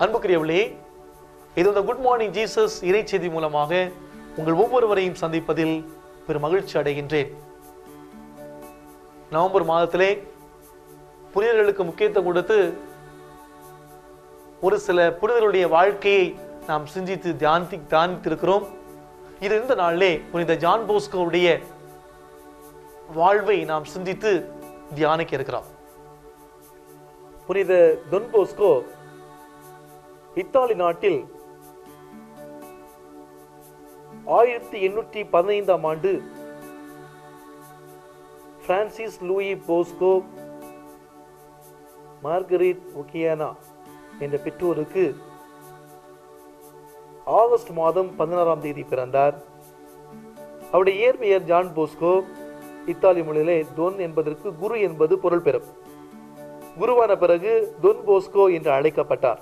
அன்புக்குரியவர்களே, இது இந்த குட் மார்னிங் ஜீசஸ் இறை செய்தி மூலமாக உங்கள் ஒவ்வொருவரையும் சந்திப்பதில் பெரும் மகிழ்ச்சி அடைகின்றேன். நவம்பர் மாதத்திலே புனிதர்களுக்கு முக்கியத்துவம் கொடுத்து ஒரு சில புனிதர்களுடைய வாழ்க்கையை நாம் சிந்தித்து தியானித்திருக்கிறோம். இது இந்த நாளிலே புனித ஜான் போஸ்கோவுடைய வாழ்வை நாம் சிந்தித்து தியானிக்க இருக்கிறோம். புனித டொன் போஸ்கோ இத்தாலி நாட்டில் 1815 ஆண்டு Francis Louis Bosco Margaret Occhiena என்ற பெற்றோருக்கு ஆகஸ்ட் மாதம் 16ஆம் தேதி பிறந்தார். அவருடைய இயற்பெயர் ஜான் போஸ்கோ. இத்தாலி மொழியிலே டொன் என்பதற்கு குரு என்பது பொருள் பெறும். குருவான பிறகு டொன் போஸ்கோ என்று அழைக்கப்பட்டார்.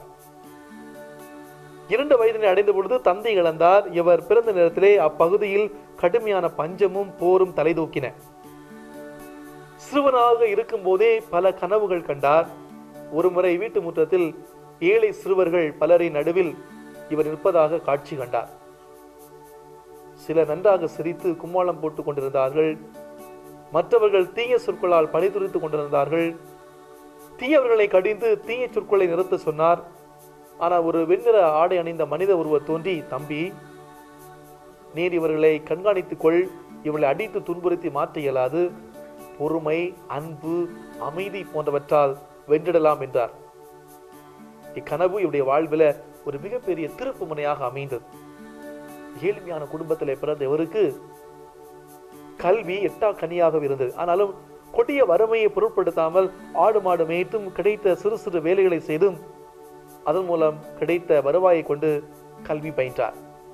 2 வயதினை அடைந்த பொழுது தந்தை இழந்தார். இவர் பிறந்த நேரத்திலே அப்பகுதியில் கடுமையான பஞ்சமும் போரும் தலைதூக்கின. சிறுவனாக இருக்கும் போதே பல கனவுகள் கண்டார். ஒருமுறை வீட்டு முற்றத்தில் ஏழை சிறுவர்கள் பலரின் நடுவில் இவர் நிற்பதாக காட்சி கண்டார். சிலர் நன்றாக சிரித்து கும்மாளம் போட்டுக் கொண்டிருந்தார்கள். மற்றவர்கள் தீய சொற்களால் பணிதுரித்துக் கொண்டிருந்தார்கள். தீயவர்களை கடிந்து தீய சொற்களை நிறுத்த சொன்னார். ஆனால் ஒரு வெண்ணிற ஆடை அணிந்த மனித ஒருவர் தோன்றி, தம்பி, நீர் இவர்களை கண்காணித்துக் கொள், இவர்களை அடித்து துன்புறுத்தி மாற்ற இயலாது, பொறுமை, அன்பு, அமைதி போன்றவற்றால் வென்றிடலாம் என்றார். இக்கனவு இவருடைய வாழ்வில் ஒரு மிகப்பெரிய திருப்பு முனையாக அமைந்தது. ஏழ்மையான குடும்பத்திலே பிறந்த இவருக்கு கல்வி எட்டா கனியாக இருந்தது. ஆனாலும் கொடிய வறுமையை பொருட்படுத்தாமல் ஆடு மாடு மேய்த்தும் கிடைத்த சிறு சிறு வேலைகளை செய்தும் அதன் மூலம் கிடைத்த வருவாயை கொண்டு கல்வி பயின்றார்.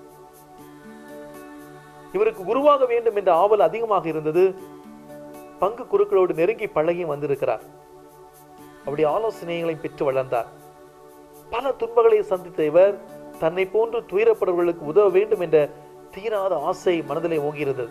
இவருக்கு குருவாக வேண்டும் என்ற ஆவல் அதிகமாக இருந்தது. பங்கு குருக்களோடு நெருங்கி பழகி வந்திருக்கிறார். அவருடைய ஆலோசனைகளை பெற்று வளர்ந்தார். பல துன்பங்களை சந்தித்த இவர் தன்னை போன்று துயரப்படுவர்களுக்கு உதவ வேண்டும் என்ற தீராத ஆசை மனதிலே ஓங்கியிருந்தது.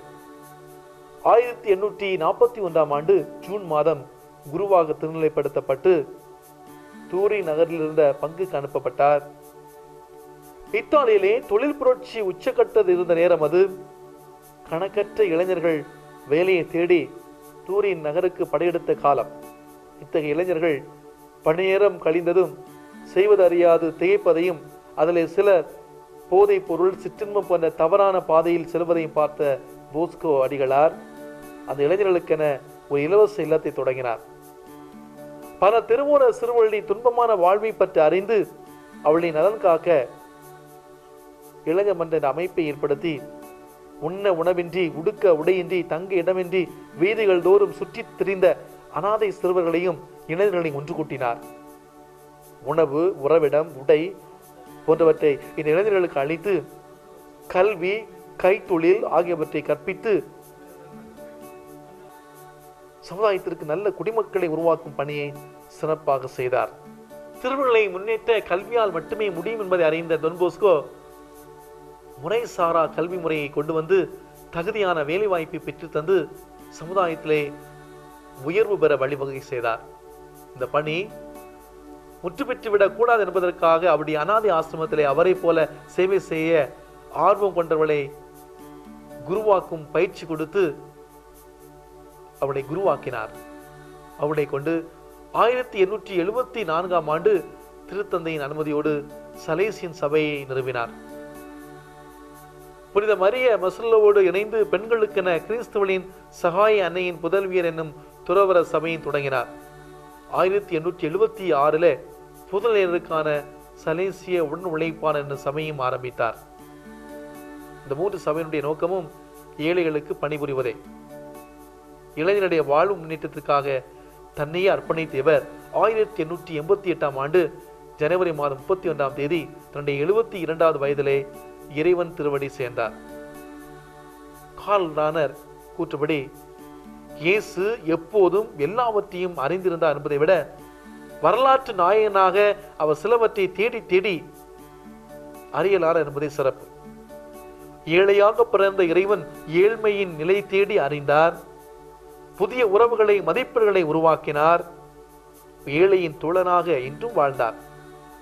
1841ஆம் ஆண்டு ஜூன் மாதம் குருவாக திருநிலைப்படுத்தப்பட்டு தூரி நகரில் இருந்த பங்குக்கு அனுப்பப்பட்டார். இத்தாலியிலே தொழில் புரட்சி உச்சக்கட்டத்தில் இருந்த நேரம் அது. கணக்கற்ற இளைஞர்கள் வேலையை தேடி தூரின் நகருக்கு படையெடுத்த காலம். இத்தகைய இளைஞர்கள் பணிநேரம் கழிந்ததும் செய்வது அறியாது திகைப்பதையும் அதிலே சிலர் போதைப் பொருள், சிற்றின்பம் போன்ற தவறான பாதையில் செல்வதையும் பார்த்த போஸ்கோ அடிகளார் அந்த இளைஞர்களுக்கென ஒரு இலவச இல்லத்தை தொடங்கினார். பல திருமூல சிறுவர்களின் துன்பமான வாழ்வை பற்றி அறிந்து அவளின் நலன் காக்க இளைஞர் மன்ற அமைப்பை ஏற்படுத்தி உண்ண உணவின்றி, உடுக்க உடையின்றி, தங்க இடமின்றி வீதிகள் தோறும் சுற்றித் திரிந்த அனாதை சிறுவர்களையும் இளைஞர்களையும் ஒன்று கூட்டினார். உணவு, உறவிடம், உடை போன்றவற்றை இந்த இளைஞர்களுக்கு அளித்து கல்வி, கைத்தொழில் ஆகியவற்றை கற்பித்து சமுதாயத்திற்கு நல்ல குடிமக்களை உருவாக்கும் பணியை சிறப்பாக செய்தார். சிறுவர்களை முன்னேற்ற கல்வியால் மட்டுமே முடியும் என்பதை அறிந்த டொன் போஸ்கோ முறைசாரா கல்வி முறையை கொண்டு வந்து தகுதியான வேலை வாய்ப்பை பெற்று தந்து சமுதாயத்திலே உயர்வு பெற வழிவகை செய்தார். இந்த பணி முற்று பெற்றுவிடக் கூடாது என்பதற்காக அவருடைய அனாதை ஆசிரமத்திலே அவரை போல சேவை செய்ய ஆர்வம் கொண்டவர்களை குருவாக்கும் பயிற்சி கொடுத்து அவரை குருவாக்கினார். அவரை கொண்டு 1874ஆம் ஆண்டு திருத்தந்தையின் அனுமதியோடு சலேசியன் சபையை நிறுவினார். புனித மரிய மசுல்லோடு இணைந்து பெண்களுக்கென கிறிஸ்துவனின் சகாய அன்னையின் புதல்வியர் என்னும் துறவர சபையை தொடங்கினார். 1876 புதல்வருக்கான சலேசிய உடன் உழைப்பான் என்ற சபையும் ஆரம்பித்தார். இந்த 3 சபையினுடைய நோக்கமும் ஏழைகளுக்கு பணிபுரிவதே. இளைஞருடைய வாழ்வு முன்னேற்றத்திற்காக தன்னையே அர்ப்பணித்த இவர் 1888ஆம் ஆண்டு ஜனவரி மாதம் 31ஆம் தேதி தன்னுடைய 72வது வயதிலே இறைவன் திருவடி சேர்ந்தார். கார்ல் ரானர் கூற்றுப்படி இயேசு எப்போதும் எல்லாவற்றையும் அறிந்திருந்தார் என்பதை விட வரலாற்று நாயகனாக அவர் சிலவற்றை தேடி தேடி அறியலார் என்பதை சிறப்பு. ஏழையாக பிறந்த இறைவன் ஏழ்மையின் நிலை தேடி அறிந்தார். புதிய உறவுகளை, மதிப்பீடுகளை உருவாக்கினார். ஏழையின் தோழனாக இன்றும் வாழ்ந்தார்.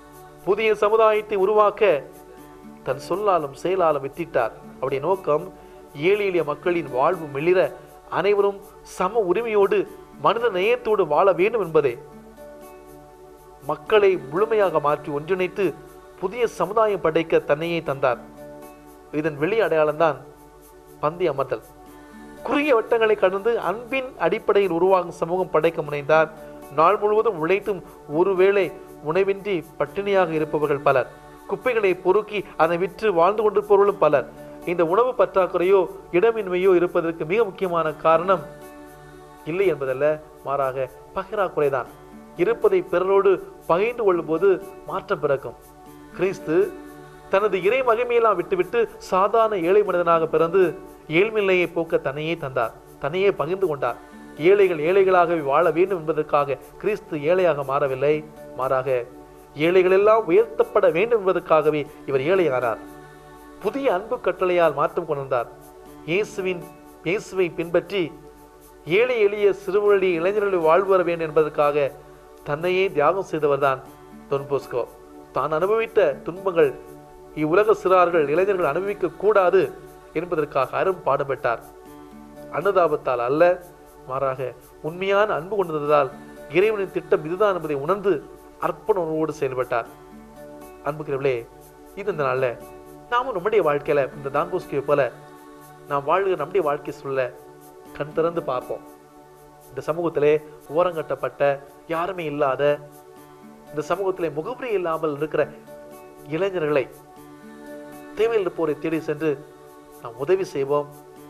புதிய சமுதாயத்தை உருவாக்க தன் சொல்லாலும் செயலாலும் வித்திட்டார். அவருடைய நோக்கம் ஏழை எளிய மக்களின் வாழ்வு மெளிர அனைவரும் சம உரிமையோடு மனித நேயத்தோடு வாழ வேண்டும் என்பதே. மக்களை முழுமையாக மாற்றி ஒன்றிணைத்து புதிய சமுதாயம் படைக்க தன்னையே தந்தார். இதன் வெளி அடையாளம்தான் பந்தி அமர்தல். குறுகிய வட்டங்களை கடந்து அன்பின் அடிப்படையில் உருவாகும் சமூகம் படைக்க முனைந்தார். நாள் முழுவதும் உழைத்தும் ஒருவேளை உணவின்றி பட்டினியாக இருப்பவர்கள் பலர், குப்பைகளை பொறுக்கி அதை விற்று வாழ்ந்து கொண்டிருப்பவர்களும் பலர். இந்த உணவு பற்றாக்குறையோ இடமின்மையோ இருப்பதற்கு மிக முக்கியமான காரணம் இல்லை என்பதல்ல, மாறாக பகிராக்குறைதான். இருப்பதை பிறரோடு பகிர்ந்து கொள்ளும் போது மாற்றம் பிறக்கும். கிறிஸ்து தனது இறை மகிமையெல்லாம் விட்டுவிட்டு சாதாரண ஏழை மனிதனாக பிறந்து ஏழ்மையை போக்க தன்னையே தந்தார், தன்னையே பகிர்ந்து கொண்டார். ஏழைகள் ஏழைகளாகவே வாழ வேண்டும் என்பதற்காக கிறிஸ்து ஏழையாக மாறவில்லை, மாறாக ஏழைகள் எல்லாம் உயர்த்தப்பட வேண்டும் என்பதற்காகவே இவர் ஏழையானார். புதிய அன்பு கட்டளையால் மாற்றம் கொண்டார். இயேசுவை பின்பற்றி ஏழை எளிய சிறுவழி இளைஞர்களை வாழ்வு வர வேண்டும் என்பதற்காக தன்னையே தியாகம் செய்தவர்தான் டொன் போஸ்கோ. தான் அனுபவித்த துன்பங்கள் இவ்வுலக சிறார்கள் இளைஞர்கள் அனுபவிக்க கூடாது என்பதற்காக அரும் பாடுபட்டார். அனுதாபத்தால் அல்ல, மாறாக உண்மையான அன்பு கொண்டதால் இறைவனின் திட்டம் இதுதான் என்பதை உணர்ந்து அர்ப்பண உணர்வோடு செயல்பட்டார். அன்புக்கிறவர்களே, இது இந்த நாள்ல நாமும் நம்முடைய வாழ்க்கையில இந்த டான் போஸ்கோவை போல நாம் வாழ்கிற நம்முடைய வாழ்க்கை சொல்ல கண் திறந்து பார்ப்போம். இந்த சமூகத்திலே ஓரங்கட்டப்பட்ட யாருமே இல்லாத, இந்த சமூகத்திலே முகவரி இல்லாமல் இருக்கிற இளைஞர்களை, தேவையில் இருப்போரை தேடி சென்று நாம் உதவி செய்வோம்.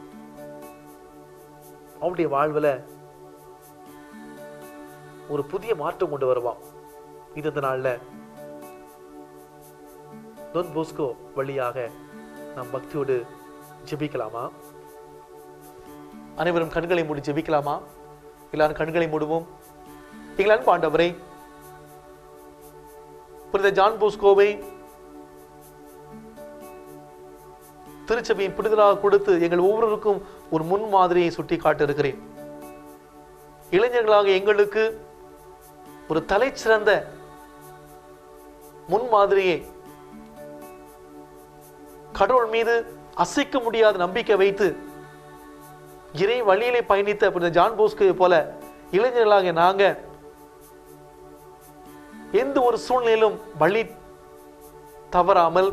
அவனுடைய வாழ்வில் ஒரு புதிய மாற்றம் கொண்டு வருவோம். இது இந்த நாள்ல டொன் போஸ்கோ வழியாக நாம் பக்தியோடு ஜெபிக்கலாமா? அனைவரும் கண்களை மூடி ஜெபிக்கலாமா? எல்லாரும் கண்களை மூடுவோம். எங்கள் அன்பு ஆண்டவரே, புனித ஜான் போஸ்கோவை திருச்சபையின் புனிதராக கொடுத்து எங்கள் ஒவ்வொருவருக்கும் ஒரு முன் மாதிரியை சுட்டி காட்ட இருக்கிறேன். இளைஞர்களாக எங்களுக்கு ஒரு தலை சிறந்த முன் மாதிரியை, கடவுள் மீது அசைக்க முடியாத நம்பிக்கை வைத்து இறை வழியிலே பயணித்த புனித ஜான் போஸ்கோவை போல இளைஞர்களாக நாங்க எந்த ஒரு சூழ்நிலையிலும் வழி தவறாமல்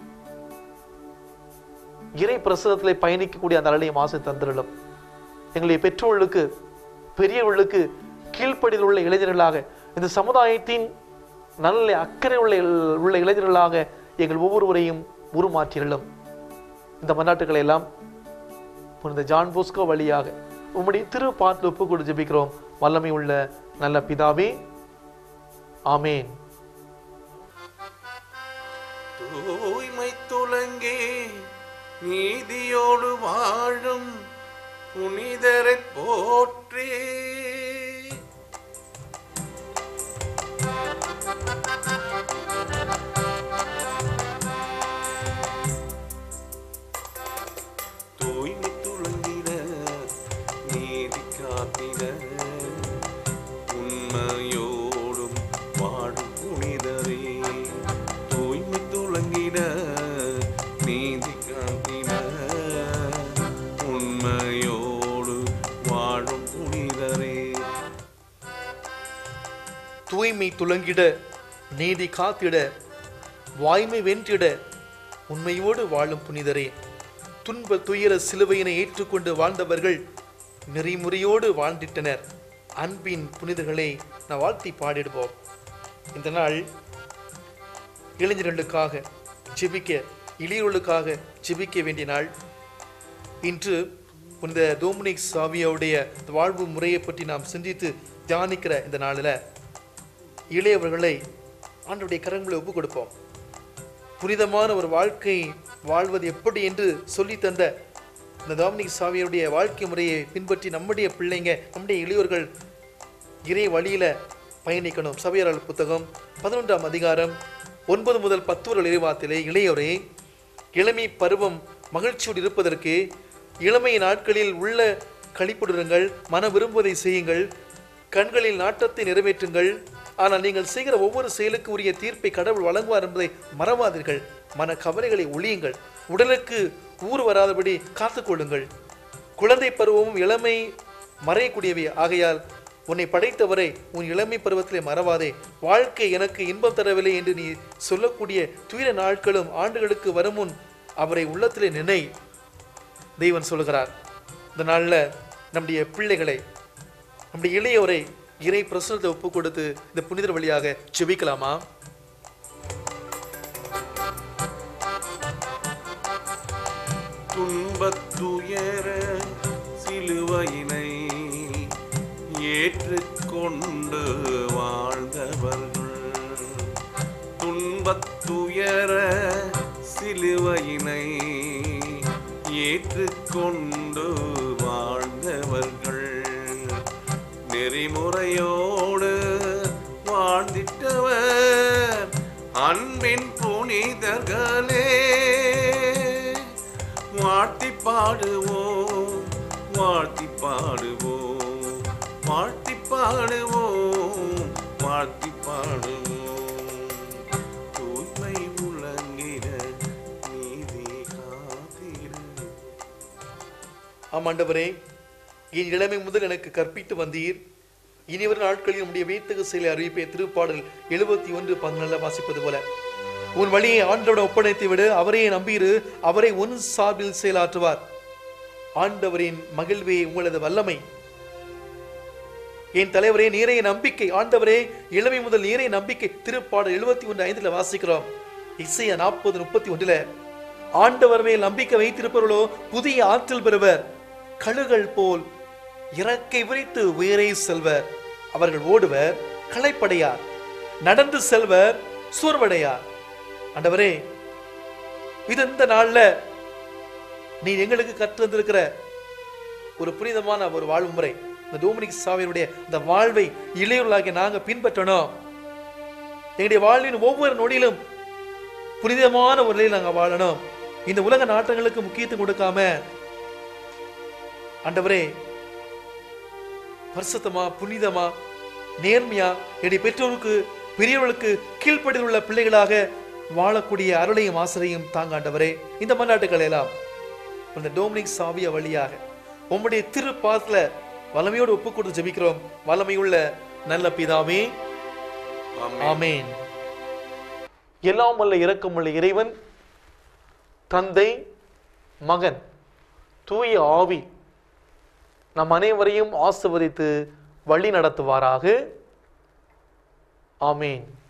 இறை பிரசாதத்திலே பயணிக்கக்கூடிய அந்த அருளையும் ஆசை தந்திரலும். எங்களுடைய பெற்றோர்களுக்கு, பெரியவர்களுக்கு கீழ்ப்படியில் உள்ள இளைஞர்களாக, இந்த சமுதாயத்தின் நல்ல அக்கறை உள்ள இளைஞர்களாக எங்கள் ஒவ்வொருவரையும் உருமாற்றியலும். இந்த மன்னாட்டுக்களை எல்லாம் புனித ஜான் போஸ்கோ வழியாக உம்முடைய திரு பாதத்தில் ஒப்பு கொண்டு ஜெபிக்கிறோம். வல்லமை உள்ள நல்ல பிதாவே, ஆமேன். தூய்மை துலங்கே நீதியோடு வாழும் புனிதரை போற்றி. தூய்மை துலங்கிட நீதி காத்திட உண்மையோடும் வாழும் புனிதரே. தூய்மை துலங்கிட நீதி காத்திட உண்மையோடு வாழும் புனிதரே. தூய்மை துலங்கிட நீதி காத்திட வாய்மை வென்றிட உண்மையோடு வாழும் புனிதரே. துன்ப துயர சிலுவையினை ஏற்றுக்கொண்டு வாழ்ந்தவர்கள் நெறிமுறையோடு வாழ்ந்திட்டனர். அன்பின் புனிதர்களை நான் வாழ்த்தி பாடிடுவோம். இந்த நாள் இளைஞர்களுக்காக ஜெபிக்க, இளையோர்களுக்காக ஜெபிக்க வேண்டிய நாள். இன்று புனித டொமினிக் சாவியோடைய வாழ்வு முறையை பற்றி நாம் சிந்தித்து தியானிக்கிற இந்த நாளில் இளையவர்களை ஆண்டவருடைய கரங்களை ஒப்புக் கொடுப்போம். புனிதமான ஒரு வாழ்க்கை வாழ்வது எப்படி என்று சொல்லி தந்த இந்த டொமினிக் சாவியோடைய வாழ்க்கை முறையை பின்பற்றி நம்முடைய பிள்ளைங்க, நம்முடைய இளையோர்கள் இறை வழியில பயணிக்கணும். சபையாளர் புத்தகம் 11ஆம் அதிகாரம் 9 முதல் 10 வரை இறைவார்த்தையிலே, இளையோரே, இளமை பருவம் மகிழ்ச்சியோடு இருப்பதற்கு இளமை நாட்களில் உள்ள களிப்புடுங்கள், மன விரும்புவதை செய்யுங்கள், கண்களில் நாட்டத்தை நிறைவேற்றுங்கள், ஆனால் நீங்கள் செய்கிற ஒவ்வொரு செயலுக்கு உரிய தீர்ப்பை கடவுள் வழங்குவார் என்பதை மறவாதீர்கள். மன கவலைகளை ஒழியுங்கள். உடலுக்கு ஊறு வராதபடி காத்துக்கொள்ளுங்கள். குழந்தை பருவமும் இளமை மறையக்கூடியவை ஆகையால் உன்னை படைத்தவரை உன் இளமை பருவத்திலே மறவாதே. வாழ்க்கை எனக்கு இன்பம் தரவில்லை என்று நீ சொல்லக்கூடிய துயர நாட்களும் ஆண்டுகளுக்கு வரும் முன் அவரை உள்ளத்திலே நினை. தெய்வன் சொல்லுகிறார். இந்த நாளில் நம்முடைய பிள்ளைகளை, நம்முடைய இளையோரை இறை பிரசனத்தை ஒப்பு கொடுத்து இந்த புனிதர் வழியாக ஜெபிக்கலாமா? துன்பத்துயர சிலுவையினை ஏற்றுக்கொண்டு வாழ்ந்தவர்கள், துன்பத்துயர சிலுவையினை ஏற்றுக்கொண்டு வாழ்ந்தவர்கள், நெறிமுறையோடு வாழ்ந்திட்டவர் அன்பின் புனிதர்களே. வாழ்த்தி பாடுவோம், வாழ்த்தி பாடுவோம், வாழ்த்தி பாடுவோம், வாழ்த்தி பாடுவோம். தூய்மை உலங்கிட நீதி காத்திரு. ஆமாண்டவரே, என் இளமை முதல் எனக்கு கற்பித்து வந்தீர். இனிவரும் நாட்களில் நம்முடைய வீட்டுக்கு செயலை அறிவிப்பை திருப்பாடல் 71:14 வாசிப்பது போல உன் வழியை ஆண்டவரிடம் ஒப்படைத்து விடு. அவரையே நம்பியிரு, அவரை உன் சார்பில் செயலாற்றுவார். ஆண்டவரின் மகிழ்வே உங்களது வல்லமை. என் தலைவரே, நீரைய நம்பிக்கை. ஆண்டவரே, இளமை முதல் நீரைய நம்பிக்கை. திருப்பாடல் 71:5 வாசிக்கிறோம். இசையா 40:31 ஆண்டவர் மேல் நம்பிக்கை வைத்திருப்பவர்களோ புதிய ஆற்றல் பெறுவர். கழுகள் போல் இறக்கை விரித்து உயரே செல்வர். அவர்கள் ஓடுவர், களைப்படையார். நடந்து செல்வர், சோர்வடையார். ஆண்டவரே, இது இந்த நாள்ல நீ எங்களுக்கு கற்றிருந்திருக்கிற ஒரு புனிதமான ஒரு வாழ்வு முறை. இந்த டோமினிக் சாவியருடைய இந்த வாழ்வை இளையோர்களாகிய நாங்க பின்பற்றணும். எங்களுடைய வாழ்வின் ஒவ்வொரு நொடியிலும் புனிதமான ஒரு நிலையில் நாங்க வாழணும். இந்த உலக நாட்டங்களுக்கு முக்கியத்துவம் கொடுக்காம ஆண்டவரே, பரிசுத்தமா, புனிதமா, நேர்மையா என்னுடைய பெற்றோருக்கு பெரியவர்களுக்கு கீழ்ப்படியில் உள்ள பிள்ளைகளாக வாழக்கூடிய அருளையும் ஆசிரியும் தாங்க ஆண்டவரே. இந்த மன்னாட்டுக்களை எல்லாம் இந்த டோமினிக் சாவியா வழியாக உம்முடைய திருப்பாதத்துல வல்லமையோடு ஒப்பு கொடுத்து ஜெபிக்கிறோம். வல்லமையுள்ள நல்ல பிதாவே, ஆமென். எல்லாம் வல்ல இரக்கமுள்ள இறைவன் தந்தை, மகன், தூய ஆவி நம் அனைவரையும் ஆசீர்வதித்து வழி நடத்துவாராக. ஆமென்.